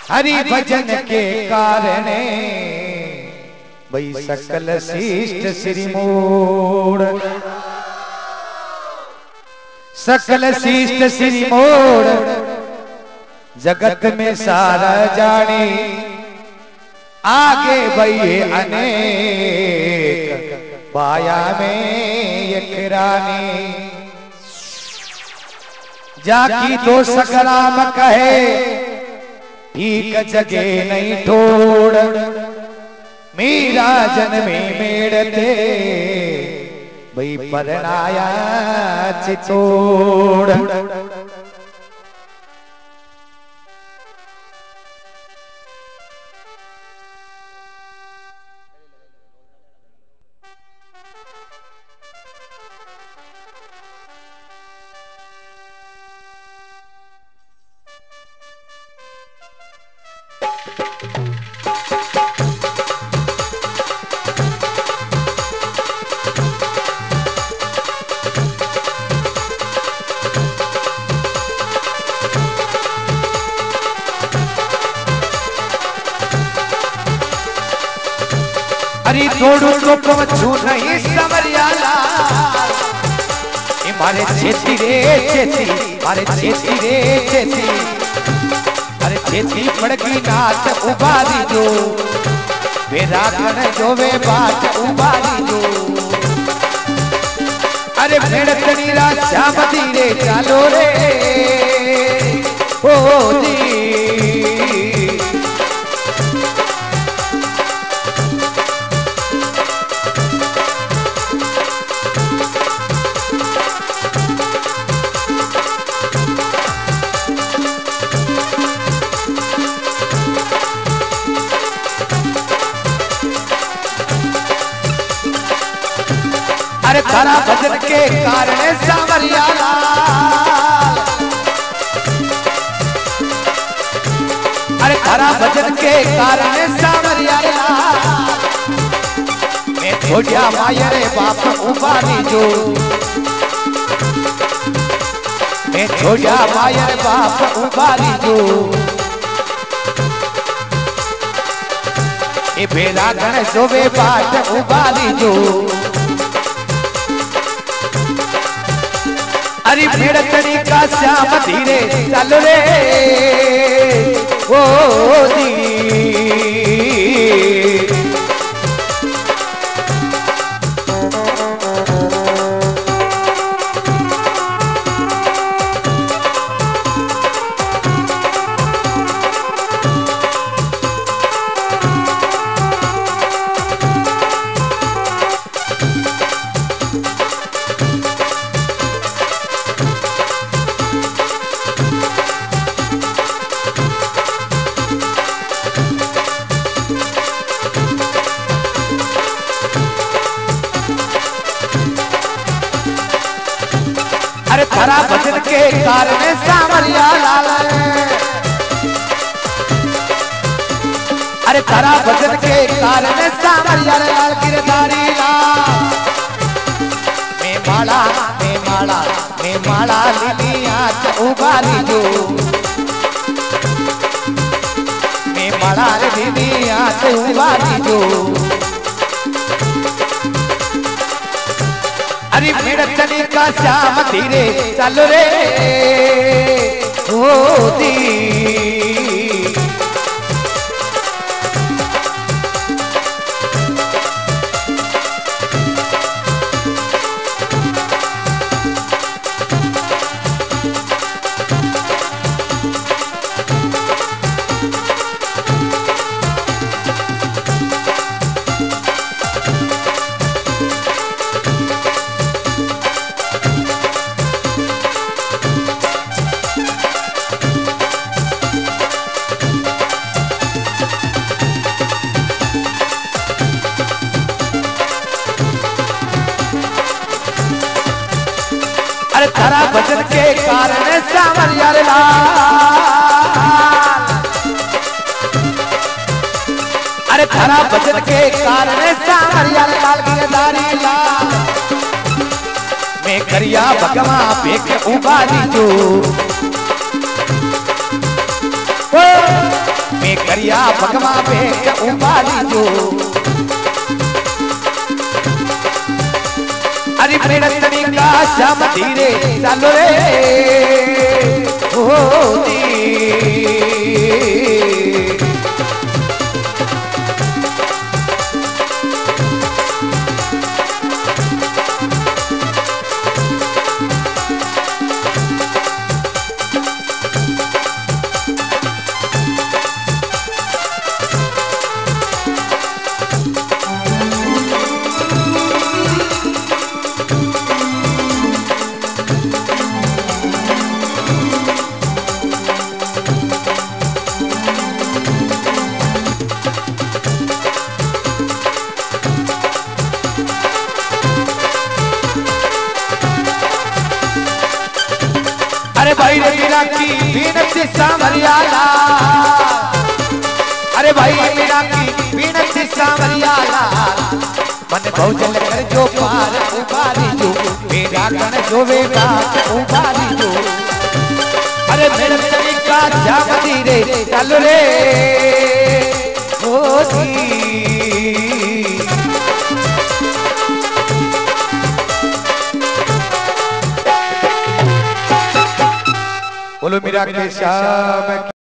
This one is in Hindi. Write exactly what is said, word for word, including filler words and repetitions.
हरि भजन के कारणे भाई सकल शिष्ट श्री मोड़, सकल शिष्ट श्री मोड़ जगत में सारा जाने आगे भैये अनेक पाया में एक रानी जाकी तो सकराम कहे ठीक जगे नहीं ठोड़ मीरा जन्मे मेड़ते भाई परनाया चितोड़। अरे थोड़ू तो पहुंचू नहीं समरियाला मारे छेती रे छेती मारे छेती रे छेती अरे छेती पड़की नाच उबारी जो वे रागण जो वे बात उबारी जो अरे भेड़तनी राजा मदीरे चालो रे ओ दी अरे थारा भजन के कारण सावरिया अरे थारा भजन के कारण सावरिया मैं छोड़िया मायरे बाप उबारी जो मैं छोड़िया मायरे बाप उबारी जो ए बेरा गण जो वे बात उबारी जो अरे मेरा तरीका श्याम धीरे चल रे ओ दी अरे थारा भजन के कारण सावरिया लाल अरे थारा भजन के कारण सावरिया लाल गिरधारी लाल मैं माला मैं माला मैं माला लिया उबारी जो मैं माला लिया उबारी जो अरे मेरा चली का श्याम धीरे चल रे ओ दी अरे थारा भजन के कारण सावरिया लाल अरे थारा भजन के कारण सावरिया लाल गिरधारी लाल मैं करिया भगवा फेंक उबारी जो करिया भगवा बेच उबारी जो अरे मेरा तरीका श्याम धीरे चालो रे ओ दी अरे भाई मेरा की बीनती सांवरियाला अरे भाई मेरा की बीनती सांवरियाला मन भौजल कर जो पार उबारी जो मेरा गण जो वे बात उबारी जो अरे मेरे तरीका जाम धीरे चलो रे ओ दी बोलो मेरा के श्याम